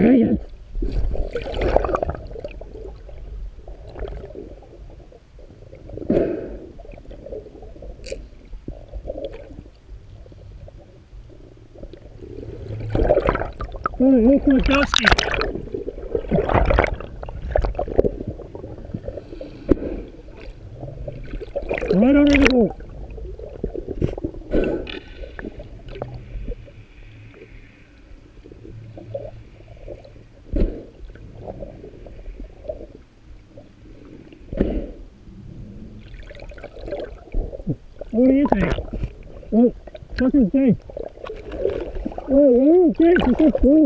Oh, look for Dusky. Right under the boat. What do you think? Oh, fucking thing. Oh, okay, it's so cool.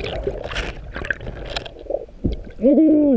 Everyone.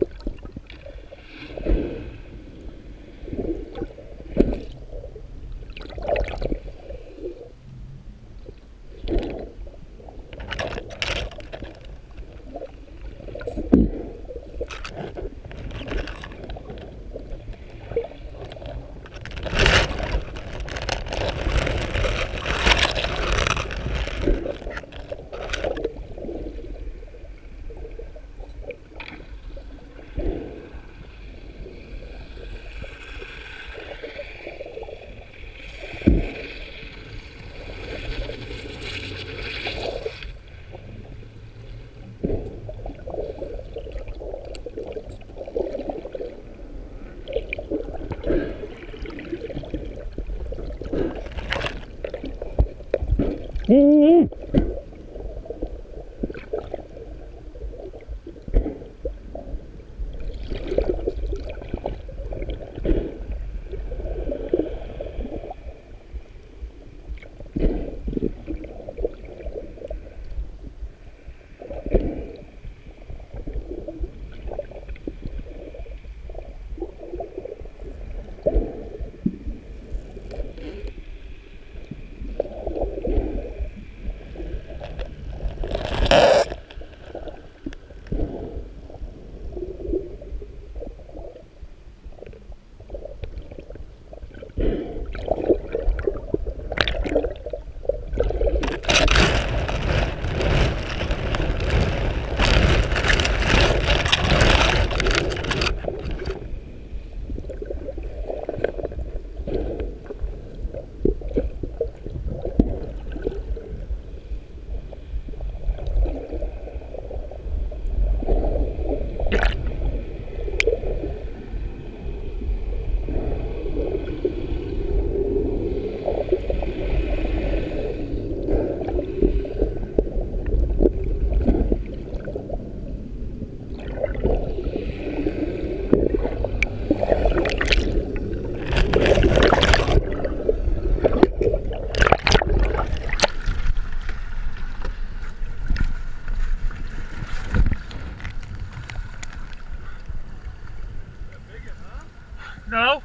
No?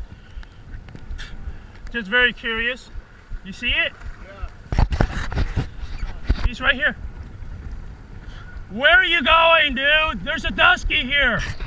Just very curious. You see it? Yeah. He's right here. Where are you going, dude? There's a Dusky here.